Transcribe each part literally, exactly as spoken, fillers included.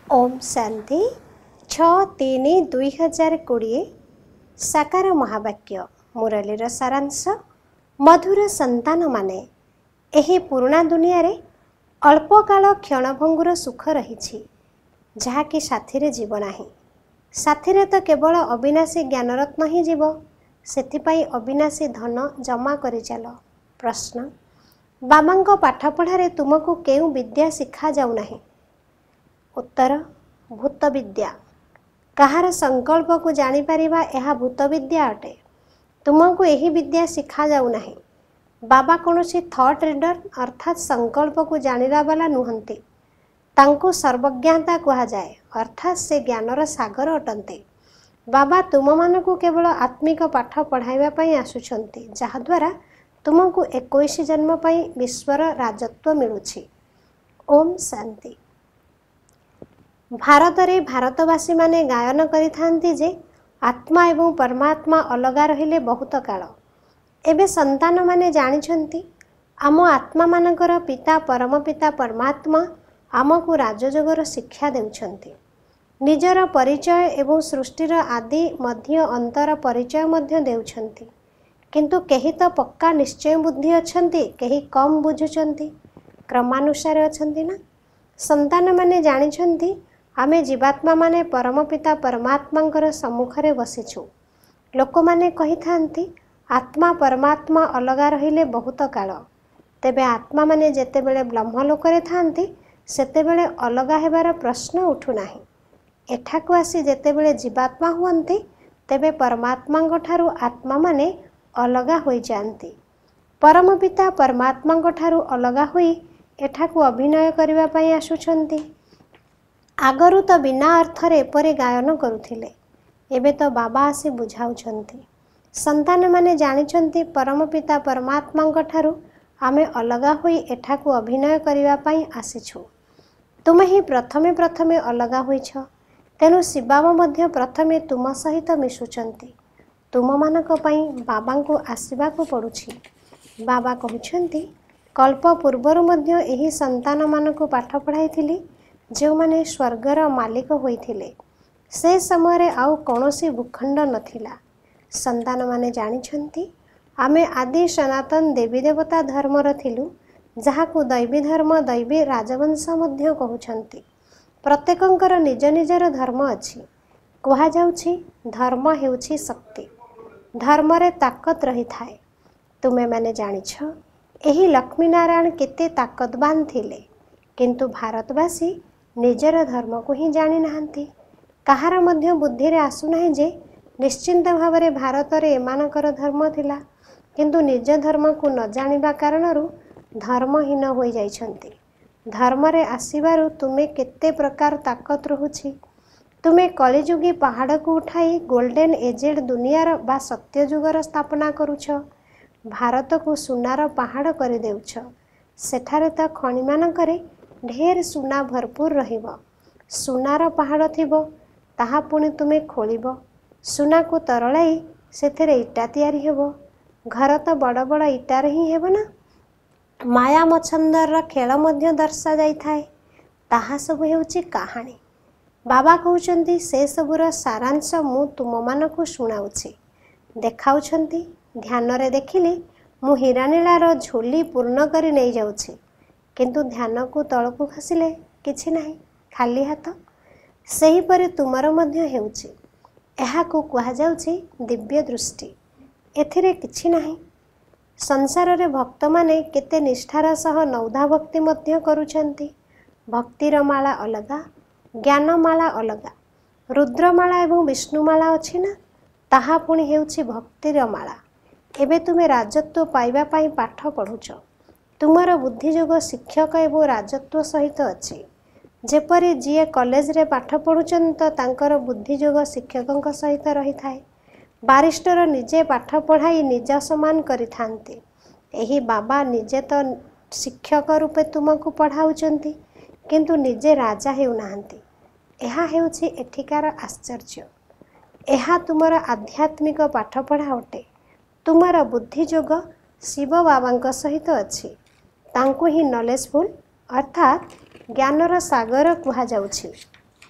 ओम शांति छ तीन दुई हजार कोड़े साकार महावाक्य मुरलीर सारांश मधुर संतान माने एही पुराणा दुनिया रे अल्प काल क्षणभंगुर सुख रही जहाँकि साथी रे जीव नाही। साथी रे तो केवल अविनाशी ज्ञानरत्न ही जीव। सेथिपाई अविनाशी धन जमा करि चल। प्रश्न बाबांको पाठपढ़ारे तुमको केउ विद्या शिखा जाऊ नाही? उत्तर भूत विद्या। कहार संकल्प को जानी परिबा यह भूत विद्या अटे। तुमको यही विद्या शिखा जाऊ नाही। बाबा कौनसी थॉट रीडर अर्थात संकल्प को जानिला वाला नुहंती। तांको सर्वज्ञाता कहा जाए अर्थात से ज्ञानर सागर अटंते। बाबा तुम मानकु केवल आत्मिक पाठ पढ़ाइबा पई आसुछंती जहा द्वारा तुमको इक्कीस जन्म पई विश्वर राजत्व मिलुछि। ओम शांति। भारत रे भारतवासी माने गायन करिथांती जे आत्मा एवं परमात्मा अलगा रहिले बहुत काल। एबे संतान माने जानिछंती आम आत्मा मानकर पिता परम पिता परमात्मा आमको राजयोगर शिक्षा देउछंती। निजर परिचय एवं सृष्टिर आदि मध्य अंतर परिचय मध्य देउछंती। किंतु केही तो पक्का निश्चय बुद्धि अछंती, केही कम बुझुछंती, क्रमानुसार अछंती ना। संतान माने जानिछंती आमे जीवात्मा माने परम पिता परमात्मांकर सम्मुखरे बसिछु। लोक माने कहि थांती आत्मा परमात्मा अलगा रहिले बहुत काल। तेबे आत्मा माने जेतेबेले ब्रह्मलोकरे थांती सेतेबेले अलगा हेबार प्रश्न उठु नाही। एठाकु आसी जेतेबेले जीवात्मा हुअन्ती तेबे परमात्मांक ठारु आत्मा माने अलगा होई जांती। परम पिता परमात्मांक ठारु अलगा होई एठाकु अभिनय करिबा पई आसुछंती। आगरू तो बिना अर्थरे एपरे गायन करुथिले, एबे तो बाबा आसी बुझाउछंती। संतान माने जानिछंती परम पिता परमात्मांक ठारु आमे अलगा होई एठाकु अभिनय करिबा पई आसिछु। तुमे ही प्रथमे प्रथमे अलगा होइछ, तेनु शिवबाबा मध्य प्रथमे तुम सहित मिशुछंती। तुम मानक पई बाबांको आसीबाकु पडुछि। बाबा कहुछंती कल्प पूर्वरु मध्य एही संतान मानकु पाठ पढ़ाइथिली जो माने स्वर्गर मालिक होइथिले। से समय आउ कौनसी भूखंड नथिला। संतान माने जानिछंती आमे आदि सनातन देवी देवता धर्मर थिलु जहाकु दैवी धर्म दैवी राजवंश मध्य कहउछंती। प्रत्येकंकर निज निजर धर्म अछि। कहा जाउछि धर्म हेउछि शक्ति। धर्मरे ताकत रही थाए। तुमे माने जानिछ एही लक्ष्मी नारायण केते ताकतवान थिले, किंतु भारतवासी निजर धर्म को ही जानी नाहंती। कहार मध्य बुद्धि रे आसु नाही जे निश्चिंत भावरे भारत रे एमानकर धर्म थिला, किंतु निज धर्म को न जानिबा कारणरु धर्महीन होई जाइछंती। धर्म रे आसीबारु तुमे केते प्रकार ताकत रहुछि। तुमे कलिजुगी पहाड़ को उठाई गोल्डन एजेड दुनियार बा सत्य जुगर स्थापना करुछ। भारत को सुनार पहाड़ कर देउछ। सेठारे त खनि मानकरे ढेर सुना भरपूर रहिबो। सुनार पहाड़ थिबो ताहा पुणी तुमे खोलिबो। सुना को तरलाई सेथिरे इटा तैयारी हेबो। घर तो बड़ बड़ इटार ही हेबो ना। माया मछंदर खेल मध्य दर्शा जाई थाए। ताहा सब हेउची कहानी। बाबा कहउचंती से सबुर सारांश मु तुम मानकु सुनाउछि। देखाउछंती ध्यान रे देखिली मु हीरानीलार झोली पूर्ण करी नै जाउछि, किंतु ध्यान को तलकु खसिले किछि नाही, खाली हाथ। सही परे तुमर मध्य हेउछि। एहाकु कहा जाउछि दिव्य दृष्टि। एथिरे किछि नाही। संसार रे भक्त माने केते निष्ठार सह नौधा भक्ति मध्य करूछंती। भक्तिर माला अलगा, ज्ञान माला अलगा। रुद्रमाला एवं विष्णुमाला अछि ना, ताहा पुणी हेउछि भक्तिर माला। एबे तुमे राजत्व पाइबा पई पाठ पढुछ। तुमर बुद्धिजोग शिक्षक एवं राजत्व सहित अछि। जेपरि जीए कॉलेज रे पाठ पढुचन तो तांकर बुद्धिजोग शिक्षकंक सहित रही थाए। बारिस्टर निजे पाठ पढ़ाई निज समान करि थांते। एही बाबा निजे तो शिक्षक रूपे तुमको पढ़ाउचंती, किंतु निजे राजा हेउ नाहंती। एहा हेउछि एठिकार आश्चर्य। एहा तुमर आध्यात्मिक पाठ पढ़ा अटे। तुमर बुद्धिजोग शिव बाबांक सहित अछि। तांको ही नॉलेजफुल अर्थात ज्ञानर सागर कहा जाउछि।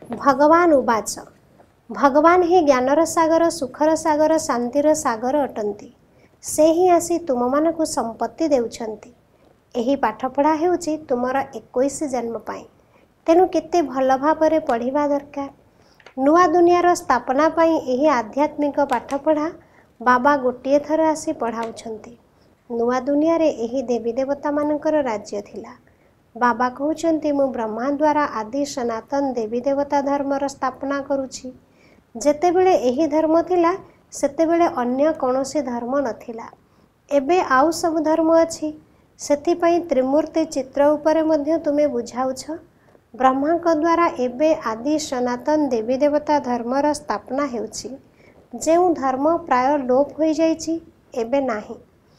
भगवान उवाच भगवान ही ज्ञानर सागर सुखर सागर शांतिर सागर अटंती से ही आसी तुम मानकु संपत्ति देउछंती। एही पाठपढ़ा हेउची तुमर इक्कीस जन्म पाई तेणु केते भल भाବରେ पढ़िबा दरकार। नुआ दुनियार स्थापना पाई एही आध्यात्मिक पाठपढ़ा बाबा गोटिए थर आसी पढ़ाउछंती। नुआ दुनिया रे एही देवी देवता मानकर राज्य थिला। बाबा कहउछंती मु ब्रह्मा द्वारा आदि सनातन देवी देवता धर्मर स्थापना करुछि। जेतेबेले एही धर्म थिला सेतेबेले अन्य कौनसी धर्म नथिला। एबे आउ सब धर्म अछि। सेथिपाई त्रिमूर्ति चित्र उपरे मध्य तुमे बुझाउछ। ब्रह्मा को द्वारा एबे आदि सनातन देवी देवता धर्मर स्थापना हेउछि। जेउ धर्म प्राय लोप होई जाइछि एबे नाही।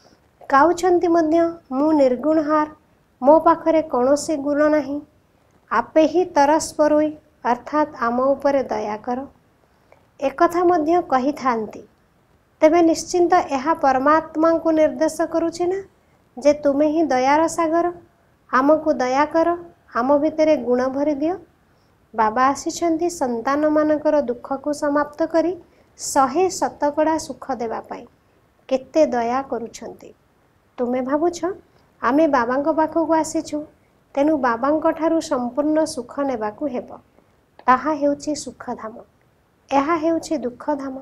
काउछंती मध्य मु निर्गुणहार मो पाखरे कौनसी गुण नाही। आपे ही तरस्परोई अर्थात आम उपरे दया कर एकथा मध्य कही थांती। तेबे निश्चिंत यह परमात्मा को निर्देश करुछि ना जे तुमे ही दयार सागर आमको दया कर आम भितरे गुण भरी दियो। बाबा आसीछंती संतान मानकर दुख को समाप्त करी शहे शतकड़ा सुख देवा पाई। केते दया करुछंती। तुमे भाबुछ आमे बाबांको पाखକୁ आसीछु तेनु बाबांको ठारू संपूर्ण सुख नेबाकू हेबो। ताहा हेउछि सुखधाम एहा हेउछि दुःखधाम।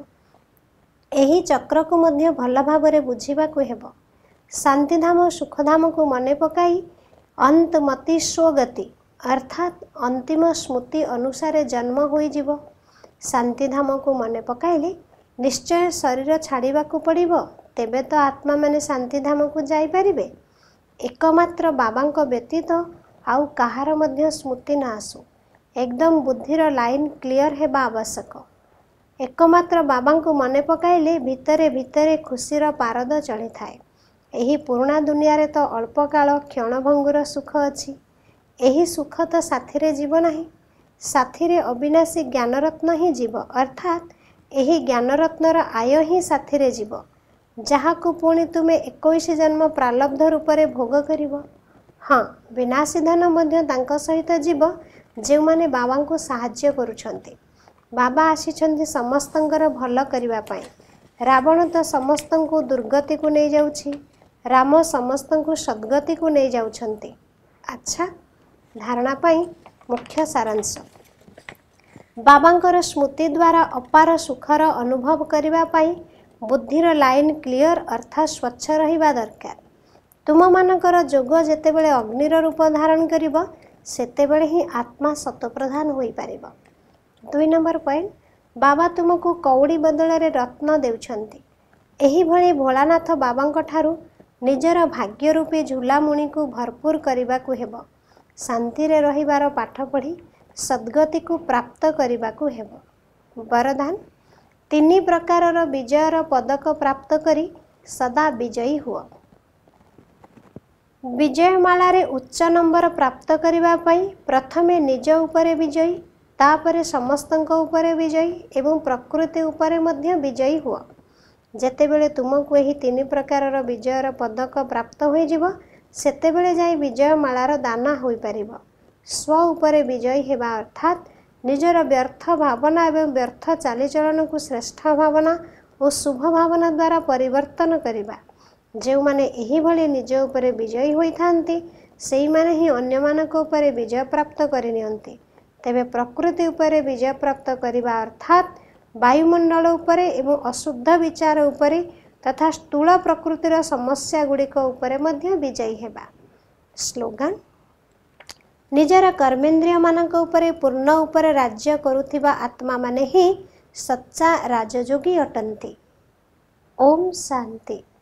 एही चक्र को मध्य भल भाबरे बुझिबाकू हेबो। शांतिधाम सुखधाम को मने पकाई अंतमति स्वगति अर्थात अंतिम स्मृति अनुसारे जन्म होई जीवो। शांतिधाम को मने पकाइले निश्चय शरीर छाड़ीबाकू पड़िबो। तेबे तो आत्मा माने शांतिधाम को जाई परिबे। एकमात्र बाबांको व्यतीत आउ कहार मध्य स्मृति न आसु। एकदम बुद्धिर लाइन क्लियर हेबा आवश्यक। एकमात्र बाबांको मने पकाइले भितरे भितरे खुशीर पारद चढ़ी थाए। एही पुराणा दुनिया रे तो अल्प काल क्षणभंगुर सुख अछि। एही सुख तो साथीरे जीव नाही। साथीरे अविनाशी ज्ञानरत्न ही जीव अर्थात एही ज्ञानरत्नर आय ही साथीरे जीव जहाकू पुणी तुमे इक्कीस जन्म प्रालब्ध रूपरे भोग करिवो। हाँ विनाशी धन मध्य तांको सहित जीव जे माने बाबा को साहाय्य करुछंती। बाबा आसीछंती समस्तंकर भल करिवा पाई। रावण तो समस्तंकु दुर्गति को नहीं जाउछि। राम समस्तंकु सद्गति को नहीं जाउछंती। अच्छा धारणा पाई मुख्य सारांश बाबांकर स्मृति द्वारा अपार सुखर अनुभव करिवा पाई बुद्धिर लाइन क्लियर अर्थात स्वच्छ रहिबा दरकार। तुम मानकर जोग जेतेबेले अग्निर रूप धारण करिबो सेतेबेले ही आत्मा सतप्रधान होई पारिबो। दुई नंबर पॉइंट बाबा तुमको कौड़ी बदल रे रत्न देउछंती। एही भली भोलानाथ बाबांक ठारू निजर भाग्य रूपी झूलामुणी को भरपूर करिबाकू हेबो। शांति रे रहिबार पाठ पढ़ी सद्गति को प्राप्त करिबाकू हेबो। वरदान तीन प्रकारर विजयर पदक प्राप्त करी सदा विजयी हुआ। विजयमाला रे उच्च नंबर प्राप्त करिबा पई प्रथमे निज उपरे विजयी तापरे समस्तंक उपरे विजयी एवं प्रकृति उपरे मध्य विजयी हुआ। जेतेबेले तुमको एही तीन प्रकारर विजयर पदक प्राप्त होई जिवो सेतेबेले जाई विजयमालार दाना होई परिबो। स्व उपरे विजयी हेबा अर्थात निजर व्यर्थ भावना एवं व्यर्थ चालीचलन को श्रेष्ठ भावना और शुभ भावना द्वारा परिवर्तन करिबा। जो माने एही भली निज उपरे विजयी होई थांती सेई माने ही अन्य मानक उपरे विजय प्राप्त करि नियंती। तेबे प्रकृति उपरे विजय प्राप्त करिबा अर्थात वायुमंडल उपरे एवं अशुद्ध विचार उपरे तथा स्थूल प्रकृतिर समस्या गुड़िक उपरे मध्य विजयी हेबा। स्लोगान निजर कर्मेंद्रिय मानक उपरे पूर्ण उपरे राज्य करुथिबा आत्मा माने ही सच्चा राजयोगी अटंती। ओम शांति।